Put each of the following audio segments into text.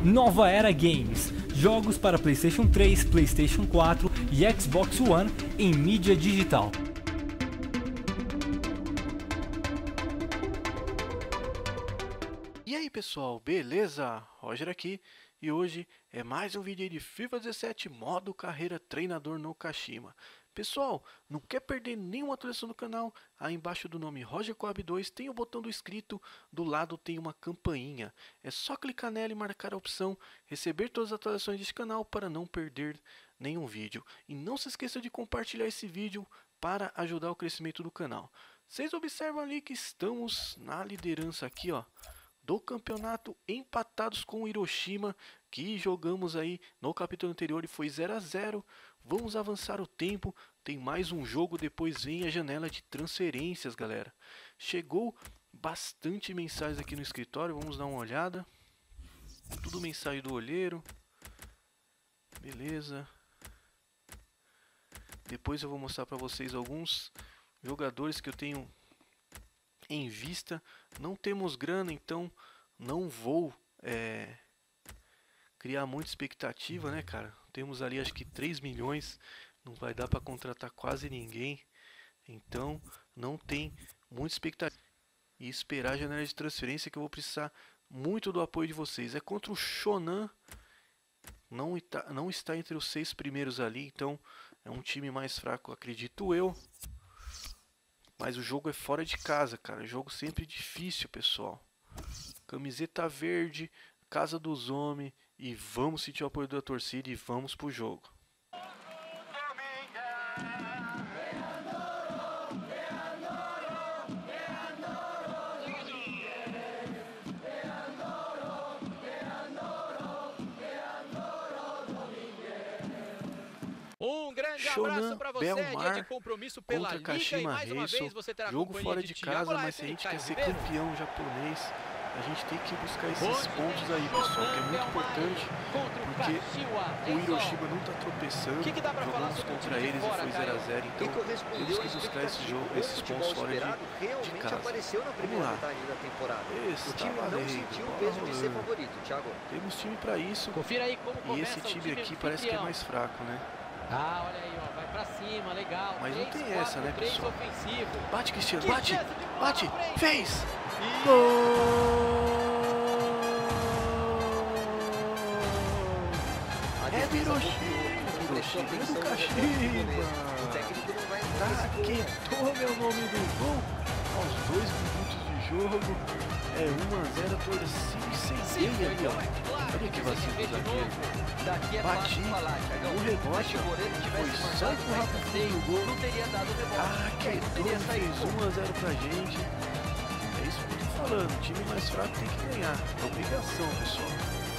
Nova Era Games, jogos para PlayStation 3, PlayStation 4 e Xbox One em mídia digital. E aí pessoal, beleza? Roger aqui e hoje é mais um vídeo aí de FIFA 17 modo carreira treinador no Kashima. Pessoal, não quer perder nenhuma atualização do canal? Aí embaixo do nome Roger Coab 2 tem o botão do inscrito, do lado tem uma campainha. É só clicar nela e marcar a opção receber todas as atualizações deste canal para não perder nenhum vídeo. E não se esqueça de compartilhar esse vídeo para ajudar o crescimento do canal. Vocês observam ali que estamos na liderança aqui, ó, do campeonato, empatados com o Hiroshima, que jogamos aí no capítulo anterior e foi 0 a 0. Vamos avançar o tempo, tem mais um jogo, depois vem a janela de transferências, galera. Chegou bastante mensagens aqui no escritório, vamos dar uma olhada. Tudo mensagem do olheiro. Beleza. Depois eu vou mostrar para vocês alguns jogadores que eu tenho em vista. Não temos grana, então não vou criar muita expectativa, né, cara? Temos ali acho que 3 milhões, não vai dar para contratar quase ninguém, então não tem muita expectativa. E esperar a janela de transferência, que eu vou precisar muito do apoio de vocês. É contra o Shonan, não está entre os 6 primeiros ali, então é um time mais fraco, acredito eu. Mas o jogo é fora de casa, cara. Jogo sempre difícil, pessoal. Camiseta verde, casa dos homens. E vamos sentir o apoio da torcida e vamos pro jogo. Um grande Shonan abraço para você, Belmar dia de compromisso pela contra Liga, Kashima e mais uma vez Reysol. você terá Jogo companhia fora de casa, Thiago mas se a Leifert, gente Caio quer ser Ribeiro. campeão japonês, a gente tem que buscar esses pontos aí, pessoal, que é muito importante, porque o Hiroshima não está tropeçando. Que dá pra falar Jogamos sobre o contra time de eles fora, e foi 0 a 0, então temos que buscar esses pontos fora de casa. Apareceu na primeira metade da temporada. O time não sentiu o peso de ser favorito, Thiago. Temos time para isso. Confira aí como E começa esse o time aqui parece que é mais fraco, né? Ah, olha aí, ó, vai pra cima, legal. Mas não tem essa, né, pessoal? Ofensivo. Bate, Cristiano, Que bate! chance de bola Bate! na frente. Fez! E... É do Hiroshima, é do Kashima! Taquetou meu nome do gol aos 2 minutos de jogo. É 1 a 0, torcida sem dele ali, ó. Olha que vacilo do zagueiro. Bati no rebote, ó. Foi só empurrar pro fundo do gol. Taquetou, fez 1 a 0 pra gente. É isso que eu tô falando, o time mais fraco tem que ganhar. É obrigação, pessoal.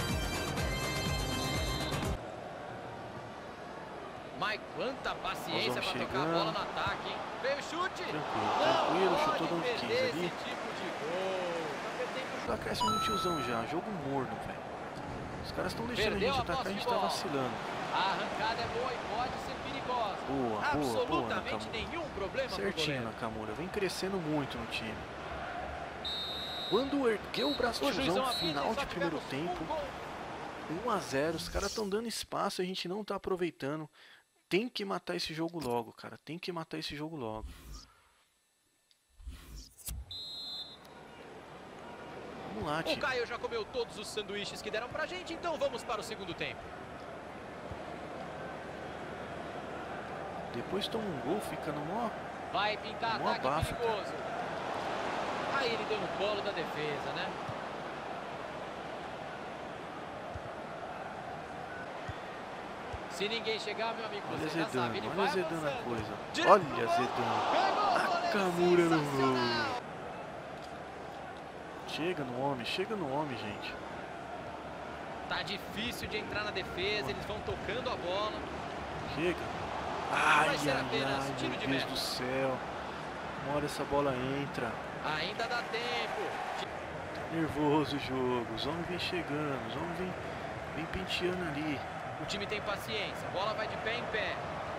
Mas quanta paciência pra chegando. tocar a bola no ataque, hein? Veio o chute. Tranquilo, chutou de onde quis perder ali. esse tipo de gol. Tá perdendo o Acréscimo no tiozão já, jogo morno, velho. Os caras estão deixando Perdeu a gente a atacar, posse a gente de tá bola. vacilando. A arrancada é boa e pode ser perigosa. Boa, Absolutamente Nakamura. nenhum problema pro Certinho, goleiro. Nakamura. Vem crescendo muito no time. Quando ergueu o braço O tiozão, juizão apita, final só de primeiro tivemos tempo, um gol. 1 a 0, os caras estão dando espaço, a gente não tá aproveitando. Tem que matar esse jogo logo, cara. Tem que matar esse jogo logo. Vamos lá, O time. Caio já comeu todos os sanduíches que deram pra gente, então vamos para o segundo tempo. Depois toma um gol, fica no mó. Vai pintar Mó ataque abafa, perigoso. Aí ele deu no colo da defesa, né? Se ninguém chegar, meu amigo, Olha você já sabe, ele Zedano, vai olha Zedano a avançando. coisa. Direto Olha pro gol. Zedano. Nakamura no gol. Sensacional. Chega no homem, gente. Tá difícil de entrar na defesa, eles vão tocando a bola. Chega. Ai, Vai ser ai, apenas ai, tiro meu de Deus meta. do céu. Uma hora essa bola entra. Ainda dá tempo. Nervoso o jogo. Os homens vêm chegando. Os homens vêm penteando ali. O time tem paciência, a bola vai de pé em pé.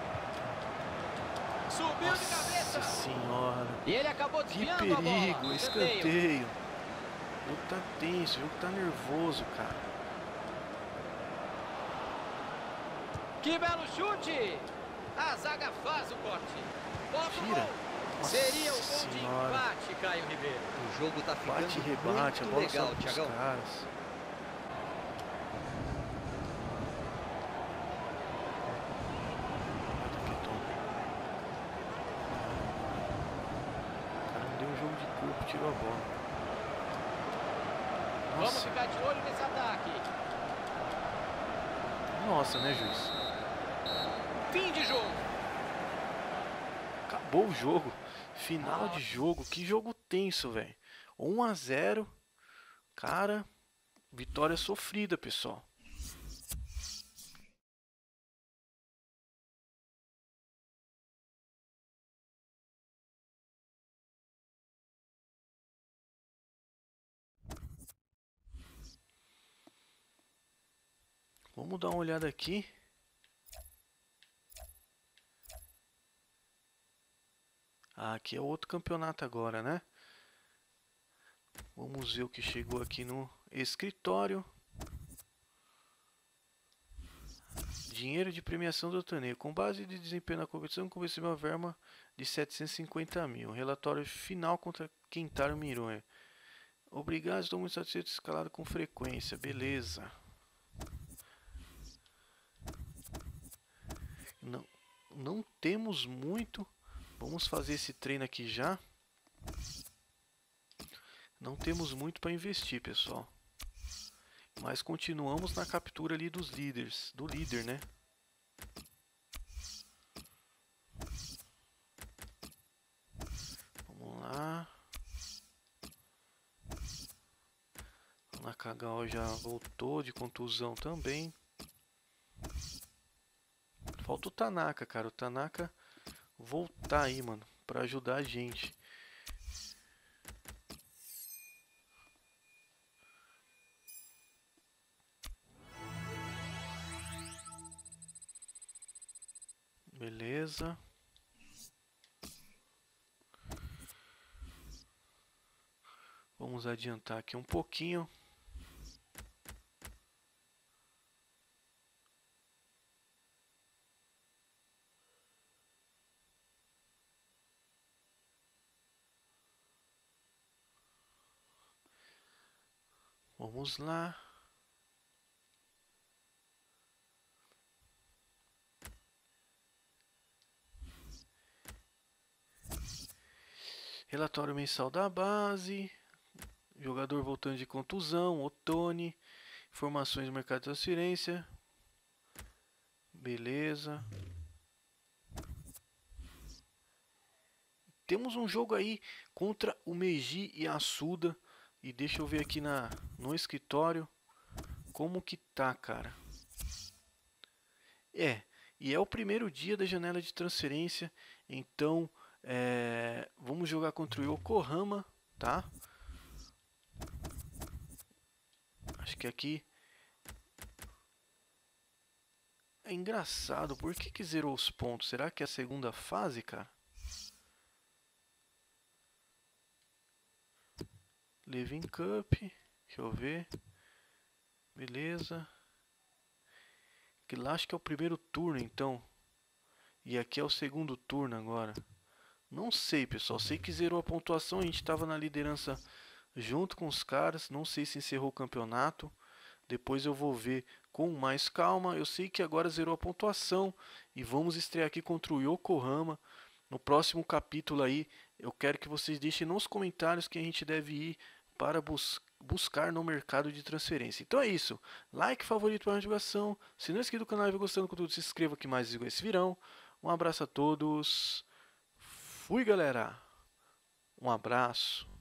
Subiu de cabeça. Nossa senhora. E ele acabou Que desviando a bola. perigo. Escanteio. O jogo tá tenso, o jogo tá nervoso, cara. Que belo chute! A zaga faz o corte. Bota o gol. Seria o gol de empate, Caio Ribeiro. O jogo tá ficando rebate, muito legal, Thiagão. Tirou a bola. Vamos ficar de olho nesse ataque. Nossa, né, juiz? Fim de jogo. Acabou o jogo. Final de jogo. Que jogo tenso, velho. 1 a 0. Cara, vitória sofrida, pessoal. Vamos dar uma olhada aqui. Aqui é outro campeonato agora, né? Vamos ver o que chegou aqui no escritório. Dinheiro de premiação do torneio. Com base de desempenho na competição, convenceu uma verba de 750 mil. Relatório final contra Kentaro Mironha. Obrigado, estou muito satisfeito, escalado com frequência. Beleza. Não temos muito. Vamos fazer esse treino aqui já. Não temos muito para investir, pessoal. Mas continuamos na captura ali dos líderes. Do líder, né? Vamos lá. O Nakagawa já voltou de contusão também. Falta o Tanaka, cara. O Tanaka voltar aí, mano, pra ajudar a gente. Beleza. Vamos adiantar aqui um pouquinho. Vamos lá. Relatório mensal da base. Jogador voltando de contusão. Otoni. Informações do mercado de transferência. Beleza. Temos um jogo aí contra o Meiji e a Suda. E deixa eu ver aqui no escritório como que tá, cara. E é o primeiro dia da janela de transferência. Então, vamos jogar contra o Yokohama, tá? Acho que aqui é engraçado. Por que zerou os pontos? Será que é a segunda fase, cara? Levin Cup, deixa eu ver. Beleza. Que lá acho que é o primeiro turno, então. E aqui é o segundo turno agora. Não sei, pessoal. Sei que zerou a pontuação. A gente estava na liderança junto com os caras. Não sei se encerrou o campeonato. Depois eu vou ver com mais calma. Eu sei que agora zerou a pontuação. E vamos estrear aqui contra o Yokohama. No próximo capítulo aí, eu quero que vocês deixem nos comentários que a gente deve ir para buscar no mercado de transferência. Então é isso. Like, favorito para a divulgação. Se não é inscrito no canal e vai gostando do conteúdo, se inscreva que mais iguais virão. Um abraço a todos. Fui, galera. Um abraço.